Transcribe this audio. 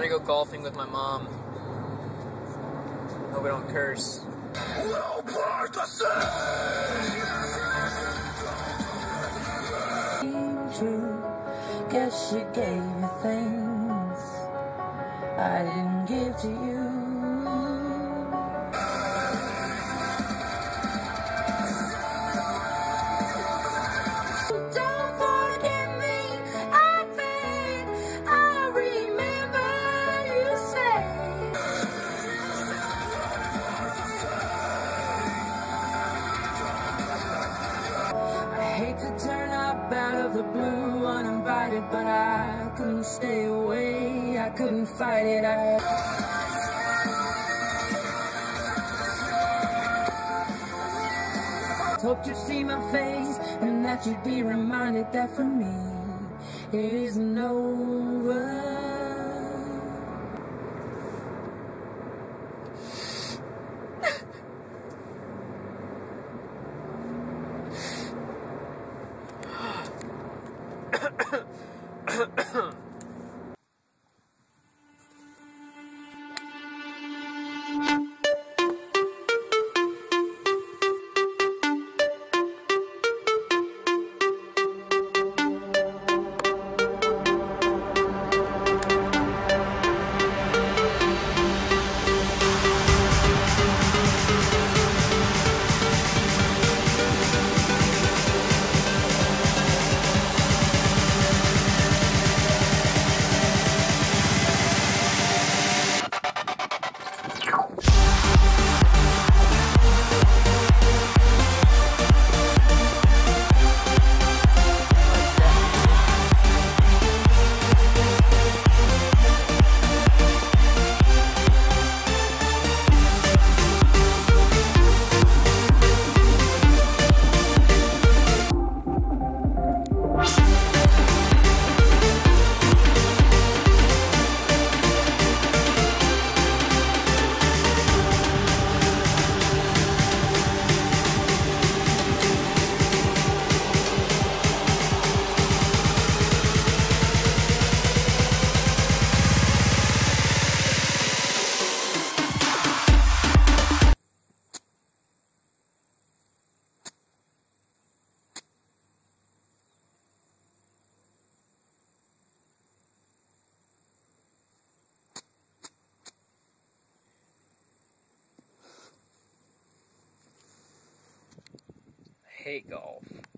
gonna go golfing with my mom. Hope I don't curse. We'll part the same. True, guess she gave you things I didn't give to you. Don't forget me, I think I remember you say. I hate to turn up out of the blue uninvited, but I couldn't stay away, I couldn't fight it. Hoped you'd see my face and that you'd be reminded that for me it isn't over. I hate golf.